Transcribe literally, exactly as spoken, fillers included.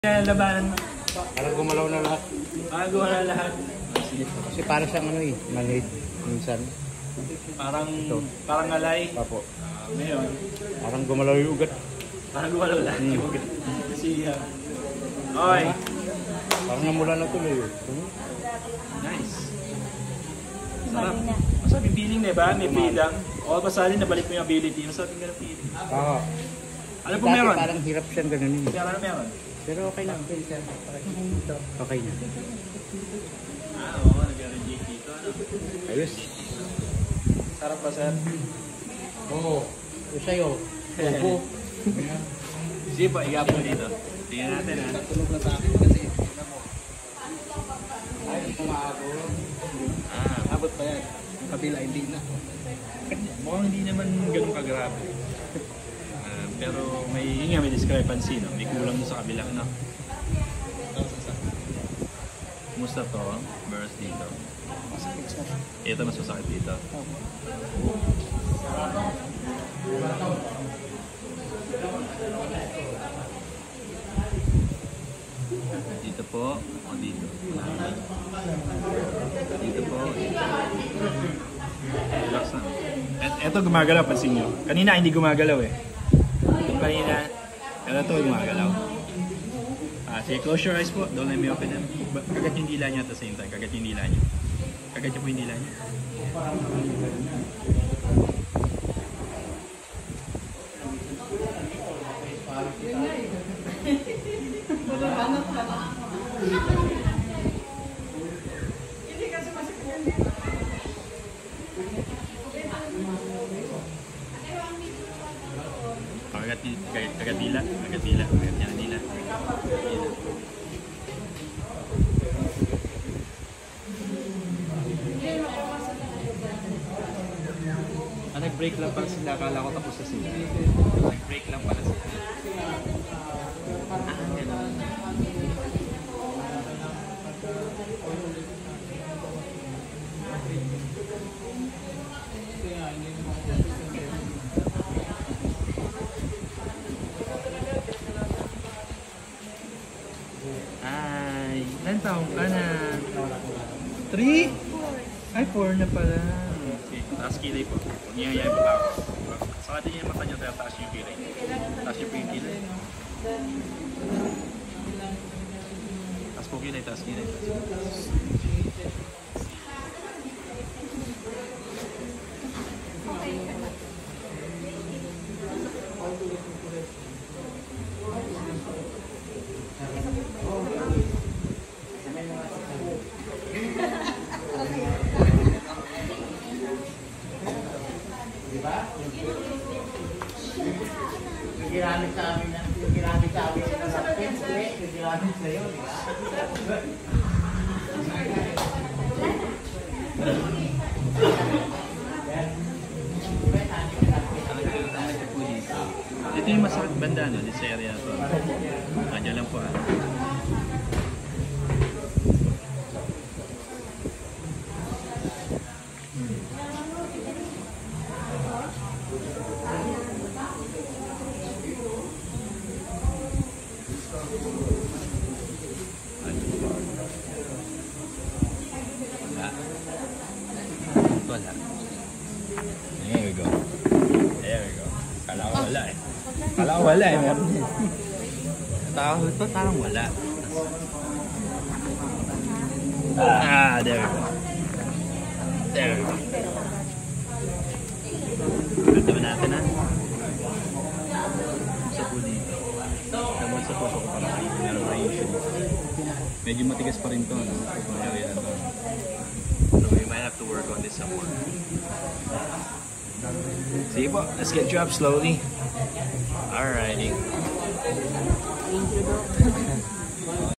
Labanan mo. Parang gumalaw na lahat. Ah, gumalaw na lahat. Kasi para siyang ano eh, maliit minsan. Parang, ito. parang alay. Papo. Uh, ngayon. Parang gumalaw yung ugat. Parang gumalaw lahat hmm. yung ugat. Kasi, uh, okay. Parang namula na tuloy. Hmm? Nice. Sarap. Masarap yung feeling na ba? May feeling. All of a sudden, nabalik mo yung ability. Masarap yung feeling. Oo. Ano po meron? Parang hirap siyang ganun eh. Pero ano meron? Pero okay lang. Okay na. Ah, oo. Nag-reject dito. Ano? Ayos. Sarap ba, sir? Oo. Yung sa'yo. Opo. Sige po, igap mo dito. Tingnan natin ha. Tulog na sa akin kasi. Ay, hindi ko maabot. Ah, Abot pa yan. Yung kabila, hindi na. mukhang hindi naman ganun kagrabe. Uh, pero may, yun nga, may discrepancy, no? May kulang mo sa kabilang, no? Kumusta to? Versus dito. Ito mas masakit dito. Dito po, o dito. Dito po. Relax na. Et, eto gumagalaw, pansin nyo. Kanina hindi gumagalaw eh. Ito kanina, pero ito gumagalaw. Ah, sige, close your eyes po. Don't let me open them. Kagat yung dila niya at the same time. Kagat yung dila niya. Kagat niyo po yung dila niya. Kagat, kagat, kagat dila. Kagat dila. Kagat niya dila. Ah, nag-break lang pala sila. Akala ko tapos na sila. Nag-break lang pala sila. Ah, ganun. Ay, ilan taong ka na? Three? Ay, four na pala. Okay, taas kilay po. Huwag niya hayaan pa ako. Sa atin yung mata niyo, tayo taas yung kilay. Taas yung kilay. Taas po kilay, taas kilay. Diba? Yung ginamit sa amin na, yung ginamit sa amin na sa pinsulit, yung ginamit sa iyo, diba? Ito yung masakit banda, no? This area to. Nandiyan lang po, ano? Wala. There we go. There we go. Kala ko wala eh. Kala ko wala eh. Meron din. Tao ito parang wala. Ah, there we go. There we go. Ganda ba natin ha? Sa po dito. Naman sa puso ko parang kayo. Meron na issue. Medyo matigas pa rin to. No? Itong area na to. So we might have to work on this some more. Sige po, let's get you up slowly. Alrighty.